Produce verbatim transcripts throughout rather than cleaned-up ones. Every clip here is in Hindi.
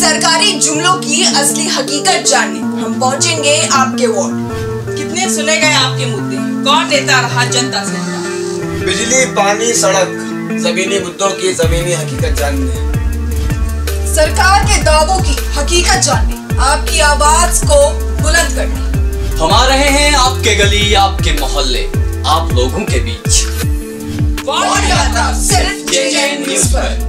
सरकारी जुमलों की असली हकीकत जानने हम पहुंचेंगे आपके वार्ड। कितने सुने गए आपके मुद्दे, कौन देता रहा जनता से? बिजली, पानी, सड़क, जमीनी मुद्दों की जमीनी हकीकत जानने, सरकार के दावों की हकीकत जानने, आपकी आवाज को बुलंद करने। हम आ रहे हैं आपके गली, आपके मोहल्ले, आप लोगों के बीच। वार्ड यात्रा सिर्फ जे जे एन न्यूज़ पर।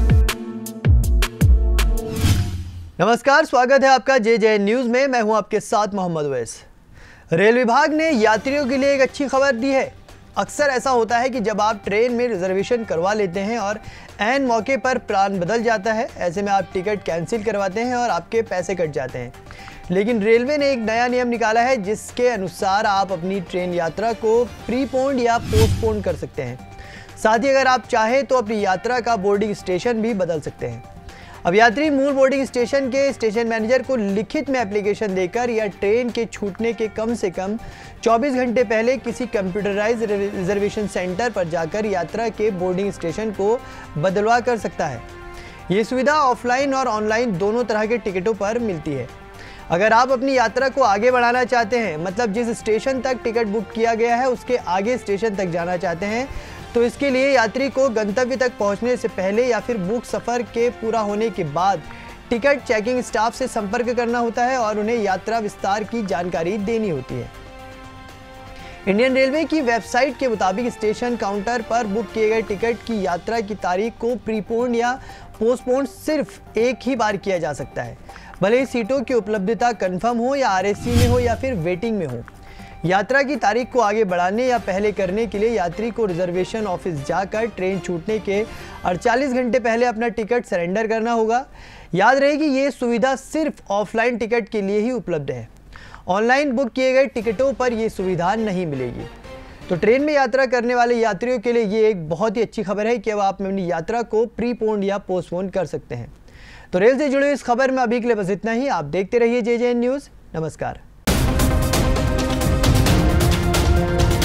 नमस्कार, स्वागत है आपका जे जे एन न्यूज़ में। मैं हूं आपके साथ मोहम्मद अवैस। रेल विभाग ने यात्रियों के लिए एक अच्छी खबर दी है। अक्सर ऐसा होता है कि जब आप ट्रेन में रिजर्वेशन करवा लेते हैं और ऐन मौके पर प्लान बदल जाता है, ऐसे में आप टिकट कैंसिल करवाते हैं और आपके पैसे कट जाते हैं। लेकिन रेलवे ने एक नया नियम निकाला है जिसके अनुसार आप अपनी ट्रेन यात्रा को प्रीपोन्ड या पोस्टपोन कर सकते हैं। साथ ही अगर आप चाहें तो अपनी यात्रा का बोर्डिंग स्टेशन भी बदल सकते हैं। अब यात्री मूल बोर्डिंग स्टेशन के स्टेशन मैनेजर को लिखित में एप्लीकेशन देकर या ट्रेन के छूटने के कम से कम चौबीस घंटे पहले किसी कंप्यूटराइज रिजर्वेशन सेंटर पर जाकर यात्रा के बोर्डिंग स्टेशन को बदलवा कर सकता है। ये सुविधा ऑफलाइन और ऑनलाइन दोनों तरह के टिकटों पर मिलती है। अगर आप अपनी यात्रा को आगे बढ़ाना चाहते हैं, मतलब जिस स्टेशन तक टिकट बुक किया गया है उसके आगे स्टेशन तक जाना चाहते हैं, तो इसके लिए यात्री को गंतव्य तक पहुंचने से पहले या फिर बुक सफ़र के पूरा होने के बाद टिकट चेकिंग स्टाफ से संपर्क करना होता है और उन्हें यात्रा विस्तार की जानकारी देनी होती है। इंडियन रेलवे की वेबसाइट के मुताबिक स्टेशन काउंटर पर बुक किए गए टिकट की यात्रा की तारीख को प्रीपोन्ड या पोस्टपोन्ड सिर्फ एक ही बार किया जा सकता है, भले ही सीटों की उपलब्धता कन्फर्म हो या आर एस सी में हो या फिर वेटिंग में हो। यात्रा की तारीख को आगे बढ़ाने या पहले करने के लिए यात्री को रिजर्वेशन ऑफिस जाकर ट्रेन छूटने के अड़तालीस घंटे पहले अपना टिकट सरेंडर करना होगा। याद रहे कि ये सुविधा सिर्फ ऑफलाइन टिकट के लिए ही उपलब्ध है। ऑनलाइन बुक किए गए टिकटों पर यह सुविधा नहीं मिलेगी। तो ट्रेन में यात्रा करने वाले यात्रियों के लिए ये एक बहुत ही अच्छी खबर है कि अब आप अपनी यात्रा को प्रीपोन्ड या पोस्टपोन कर सकते हैं। तो रेल से जुड़ी इस खबर में अभी के लिए बस इतना ही। आप देखते रहिए जे जे एन न्यूज़। नमस्कार।